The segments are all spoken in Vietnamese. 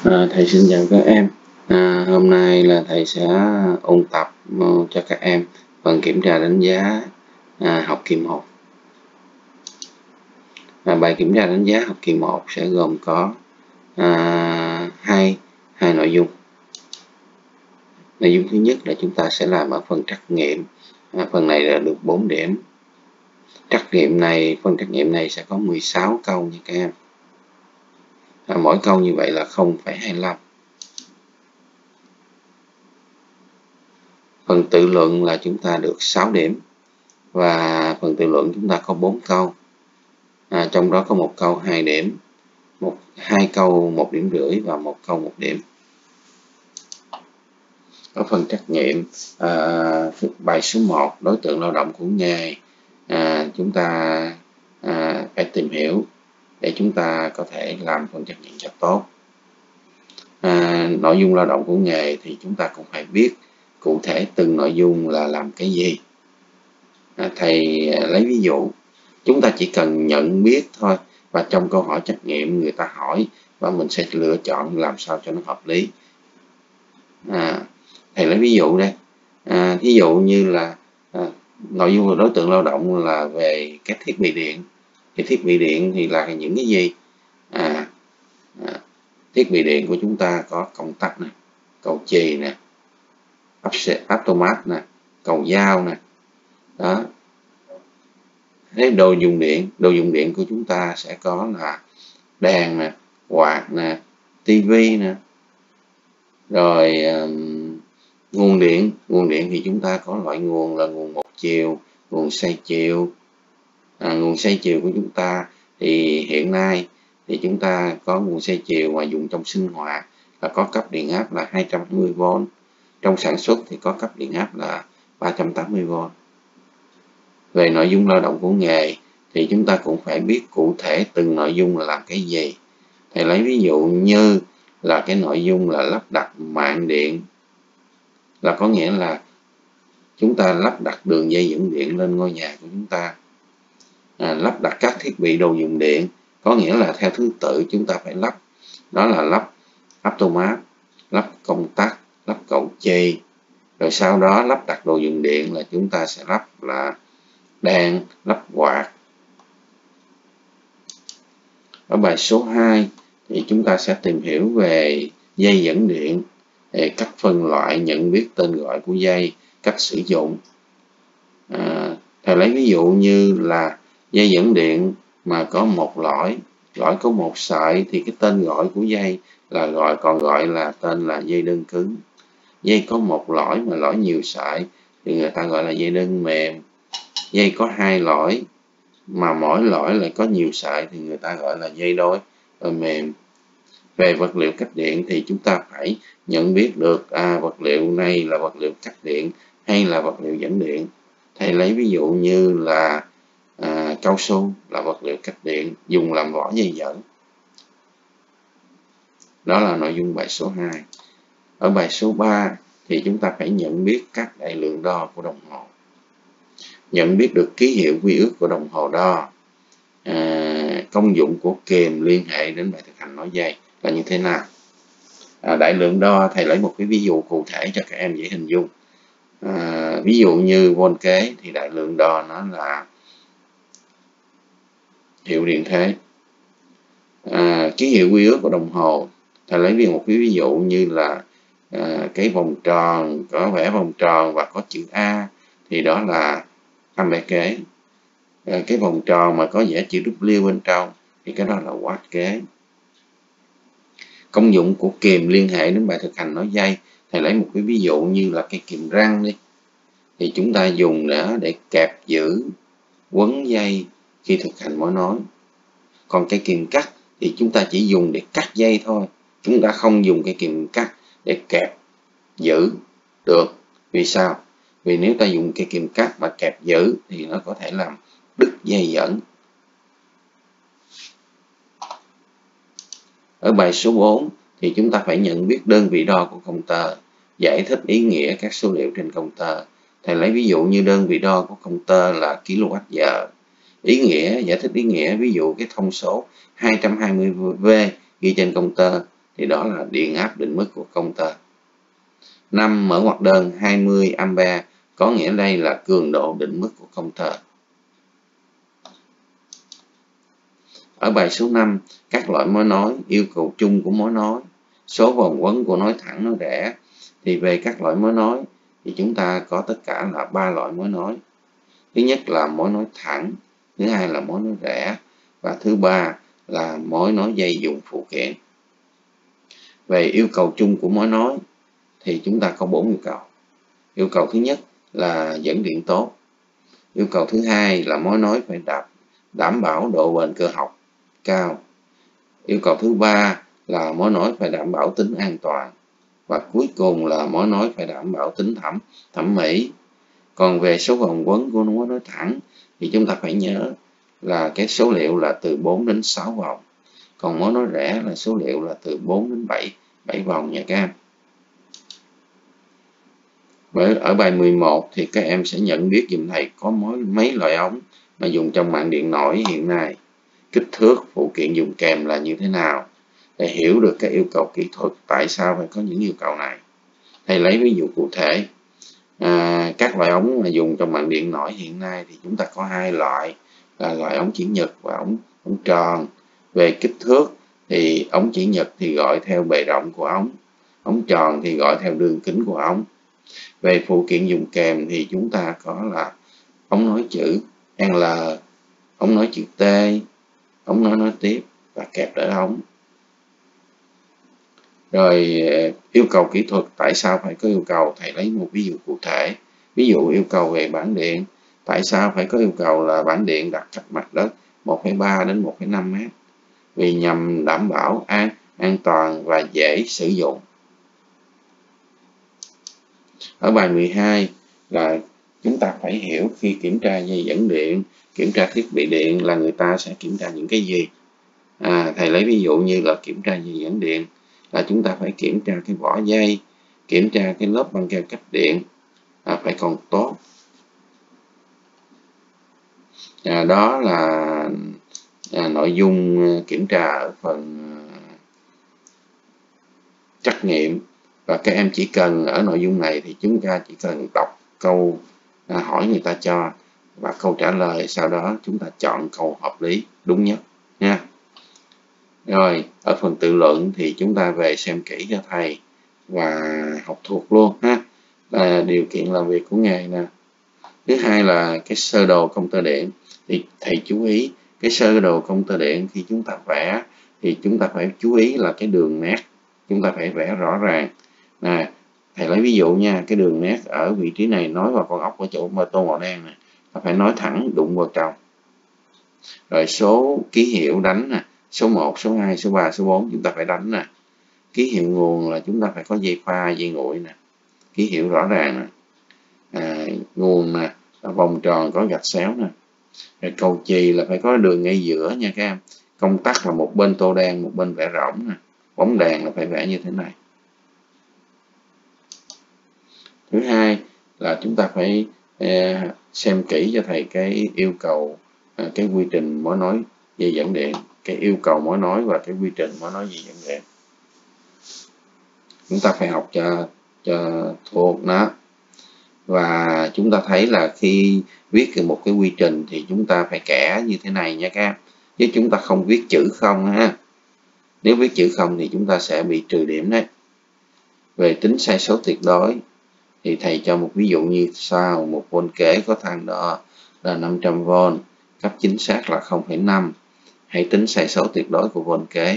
Thầy xin chào các em. Hôm nay là thầy sẽ ôn tập cho các em phần kiểm tra đánh giá học kỳ 1. Bài kiểm tra đánh giá học kỳ 1 sẽ gồm có hai nội dung. Nội dung thứ nhất là chúng ta sẽ làm ở phần trắc nghiệm. Phần này là được 4 điểm. Phần trắc nghiệm này sẽ có 16 câu nha các em. Mỗi câu như vậy là 0,25. Phần tự luận là chúng ta được 6 điểm. Và phần tự luận chúng ta có 4 câu. Trong đó có một câu 2 điểm, hai câu 1,5 điểm và một câu 1 điểm. Ở phần trắc nghiệm, bài số 1, đối tượng lao động của nghề, chúng ta phải tìm hiểu để chúng ta có thể làm phần trắc nghiệm cho tốt. Nội dung lao động của nghề thì chúng ta cũng phải biết cụ thể từng nội dung là làm cái gì. Thầy lấy ví dụ, chúng ta chỉ cần nhận biết thôi, và trong câu hỏi trắc nghiệm người ta hỏi và mình sẽ lựa chọn làm sao cho nó hợp lý. Thầy lấy ví dụ đây. Thí dụ như là nội dung của đối tượng lao động là về các thiết bị điện. Thì thiết bị điện thì là những cái gì? Thiết bị điện của chúng ta có công tắc nè, cầu chì nè, automat nè, cầu dao nè. Đó. Thế đồ dùng điện của chúng ta sẽ có là đèn nè, quạt nè, tivi nè. Rồi nguồn điện thì chúng ta có loại nguồn là nguồn một chiều, nguồn xoay chiều. Nguồn xoay chiều của chúng ta thì hiện nay thì chúng ta có nguồn xoay chiều mà dùng trong sinh hoạt là có cấp điện áp là 220V. Trong sản xuất thì có cấp điện áp là 380V. Về nội dung lao động của nghề thì chúng ta cũng phải biết cụ thể từng nội dung là làm cái gì. Thầy lấy ví dụ như là cái nội dung là lắp đặt mạng điện, là có nghĩa là chúng ta lắp đặt đường dây dẫn điện lên ngôi nhà của chúng ta. Lắp đặt các thiết bị đồ dùng điện, có nghĩa là theo thứ tự chúng ta phải lắp. Đó là lắp automat, lắp công tắc, lắp cầu chì. Rồi sau đó lắp đặt đồ dùng điện là chúng ta sẽ lắp là đèn, lắp quạt. Ở bài số 2 thì chúng ta sẽ tìm hiểu về dây dẫn điện, cách phân loại, nhận biết tên gọi của dây, cách sử dụng. Thầy lấy ví dụ như là dây dẫn điện mà có một lõi có một sợi thì cái tên gọi của dây là còn gọi là tên là dây đơn cứng. Dây có một lõi mà lõi nhiều sợi thì người ta gọi là dây đơn mềm. Dây có 2 lõi mà mỗi lõi lại có nhiều sợi thì người ta gọi là dây đôi mềm. Về vật liệu cách điện thì chúng ta phải nhận biết được vật liệu này là vật liệu cách điện hay là vật liệu dẫn điện. Thầy lấy ví dụ như là cao su là vật liệu cách điện, dùng làm vỏ dây dẫn. Đó là nội dung bài số 2. Ở bài số 3 thì chúng ta phải nhận biết các đại lượng đo của đồng hồ. Nhận biết được ký hiệu quy ước của đồng hồ đo. Công dụng của kìm liên hệ đến bài thực hành nói dây là như thế nào. Đại lượng đo, thầy lấy một cái ví dụ cụ thể cho các em dễ hình dung. Ví dụ như vôn kế thì đại lượng đo nó là hiệu điện thế. Ký hiệu quy ước của đồng hồ, thầy lấy một cái ví dụ như là cái vòng tròn, có vẽ vòng tròn và có chữ A thì đó là ampere kế. Cái vòng tròn mà có vẽ chữ W bên trong thì cái đó là watt kế. Công dụng của kìm liên hệ đến bài thực hành nói dây, thầy lấy một cái ví dụ như là cái kìm răng đi, thì chúng ta dùng để kẹp giữ quấn dây khi thực hành mối nói. Còn cái kìm cắt thì chúng ta chỉ dùng để cắt dây thôi, chúng ta không dùng cái kìm cắt để kẹp giữ được. Vì sao? Vì nếu ta dùng cái kìm cắt mà kẹp giữ thì nó có thể làm đứt dây dẫn. Ở bài số 4 thì chúng ta phải nhận biết đơn vị đo của công tơ, giải thích ý nghĩa các số liệu trên công tơ. Thầy lấy ví dụ như đơn vị đo của công tơ là kWh. Giải thích ý nghĩa, ví dụ cái thông số 220V ghi trên công tơ thì đó là điện áp định mức của công tơ. 5. Mở ngoặc đơn 20 A có nghĩa đây là cường độ định mức của công tơ. Ở bài số 5, các loại mối nối, yêu cầu chung của mối nối, số vòng quấn của nối thẳng nối rẽ. Thì về các loại mối nối thì chúng ta có tất cả là 3 loại mối nối. Thứ nhất là mối nối thẳng, thứ hai là mối nối rẽ và thứ ba là mối nối dây dùng phụ kiện. Về yêu cầu chung của mối nối thì chúng ta có 4 yêu cầu. Yêu cầu thứ nhất là dẫn điện tốt. Yêu cầu thứ hai là mối nối phải đảm bảo độ bền cơ học cao. Yêu cầu thứ ba là mối nối phải đảm bảo tính an toàn. Và cuối cùng là mối nối phải đảm bảo tính thẩm mỹ. Còn về số vòng quấn của mối nối thẳng thì chúng ta phải nhớ là cái số liệu là từ 4 đến 6 vòng. Còn mối nối rẽ là số liệu là từ 4 đến 7 vòng nha các em. Ở bài 11 thì các em sẽ nhận biết giùm thầy có mấy loại ống mà dùng trong mạng điện nổi hiện nay. Kích thước, phụ kiện dùng kèm là như thế nào. Để hiểu được các yêu cầu kỹ thuật, tại sao phải có những yêu cầu này. Thầy lấy ví dụ cụ thể. Các loại ống mà dùng trong mạng điện nổi hiện nay thì chúng ta có 2 loại, là loại ống chỉ nhật và ống tròn. Về kích thước thì ống chỉ nhật thì gọi theo bề rộng của ống tròn thì gọi theo đường kính của ống. Về phụ kiện dùng kèm thì chúng ta có là ống nối chữ L, ống nối chữ T, ống nối tiếp và kẹp đỡ ống. Rồi yêu cầu kỹ thuật, tại sao phải có yêu cầu? Thầy lấy một ví dụ cụ thể. Ví dụ yêu cầu về bản điện. Tại sao phải có yêu cầu là bản điện đặt cách mặt đất 1,3 đến 1,5 mét? Vì nhằm đảm bảo an toàn và dễ sử dụng. Ở bài 12 là chúng ta phải hiểu khi kiểm tra dây dẫn điện, kiểm tra thiết bị điện là người ta sẽ kiểm tra những cái gì. Thầy lấy ví dụ như là kiểm tra dây dẫn điện là chúng ta phải kiểm tra cái vỏ dây, kiểm tra cái lớp băng keo cách điện phải còn tốt. Đó là nội dung kiểm tra ở phần trắc nghiệm. Và các em chỉ cần ở nội dung này thì chúng ta chỉ cần đọc câu hỏi người ta cho và câu trả lời, sau đó chúng ta chọn câu hợp lý đúng nhất nha. Rồi ở phần tự luận thì chúng ta về xem kỹ cho thầy và học thuộc luôn ha. Điều kiện làm việc của nghề nè. Thứ hai là cái sơ đồ công tơ điện. Thì thầy chú ý cái sơ đồ công tơ điện khi chúng ta vẽ thì chúng ta phải chú ý là cái đường nét chúng ta phải vẽ rõ ràng. Thầy lấy ví dụ nha, cái đường nét ở vị trí này nối vào con ốc ở chỗ tô màu đen này, phải nói thẳng đụng vào trong. Rồi số ký hiệu đánh nè, số 1, số 2, số 3, số 4 chúng ta phải đánh nè. Ký hiệu nguồn là chúng ta phải có dây pha, dây nguội nè, ký hiệu rõ ràng nè. Nguồn nè, vòng tròn có gạch xéo nè. Rồi cầu chì là phải có đường ngay giữa nha các em. Công tắc là một bên tô đen, một bên vẽ rỗng nè. Bóng đèn là phải vẽ như thế này. Thứ hai là chúng ta phải xem kỹ cho thầy cái yêu cầu, cái quy trình mối nối dây dẫn điện, cái yêu cầu mối nối và cái quy trình mối nối dây dẫn điện. Chúng ta phải học cho thuộc nó. Và chúng ta thấy là khi viết một cái quy trình thì chúng ta phải kẻ như thế này nha các em. Chứ chúng ta không viết chữ không ha. Nếu viết chữ không thì chúng ta sẽ bị trừ điểm đấy. Về tính sai số tuyệt đối thì thầy cho một ví dụ như sau. Một vôn kế có thang đo là 500V, cấp chính xác là 0,5. Hãy tính sai số tuyệt đối của vôn kế.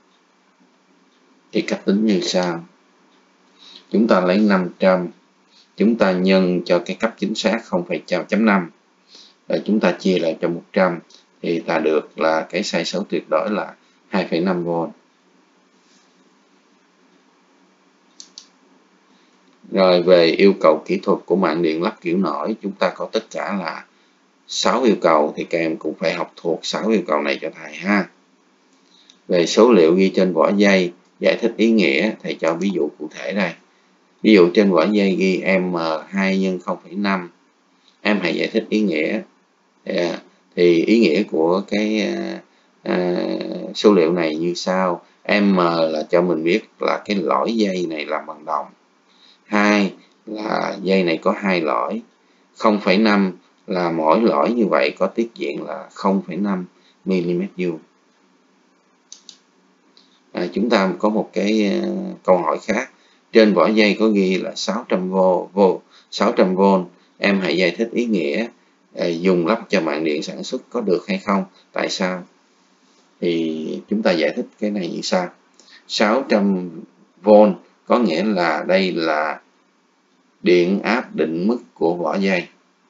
Thì cách tính như sau. Chúng ta lấy 500, chúng ta nhân cho cái cấp chính xác 0,5. Rồi chúng ta chia lại cho 100 thì ta được là cái sai số tuyệt đối là 2,5V. Rồi về yêu cầu kỹ thuật của mạng điện lắp kiểu nổi, chúng ta có tất cả là 6 yêu cầu thì các em cũng phải học thuộc 6 yêu cầu này cho thầy ha. Về số liệu ghi trên vỏ dây, giải thích ý nghĩa, thầy cho ví dụ cụ thể đây. Ví dụ trên vỏ dây ghi M2 x 0,5. Em hãy giải thích ý nghĩa. Thì ý nghĩa của cái số liệu này như sau. M là cho mình biết là cái lõi dây này làm bằng đồng. 2 là dây này có 2 lõi. 0,5 là mỗi lõi như vậy có tiết diện là 0,5 mm vuông. Chúng ta có một cái câu hỏi khác. Trên vỏ dây có ghi là 600V. Em hãy giải thích ý nghĩa dùng lắp cho mạng điện sản xuất có được hay không? Tại sao? Thì chúng ta giải thích cái này như sau. 600V có nghĩa là đây là điện áp định mức của vỏ dây.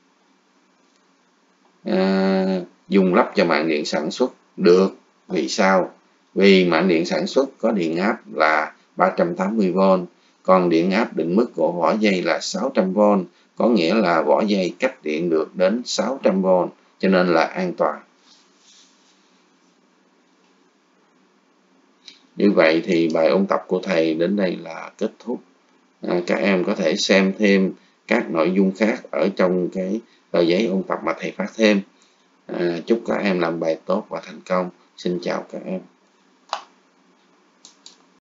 Dùng lắp cho mạng điện sản xuất được. Vì sao? Vì mạng điện sản xuất có điện áp là 380V, còn điện áp định mức của vỏ dây là 600V, có nghĩa là vỏ dây cách điện được đến 600V, cho nên là an toàn. Như vậy thì bài ôn tập của thầy đến đây là kết thúc. Các em có thể xem thêm các nội dung khác ở trong cái tờ giấy ôn tập mà thầy phát thêm. Chúc các em làm bài tốt và thành công. Xin chào các em.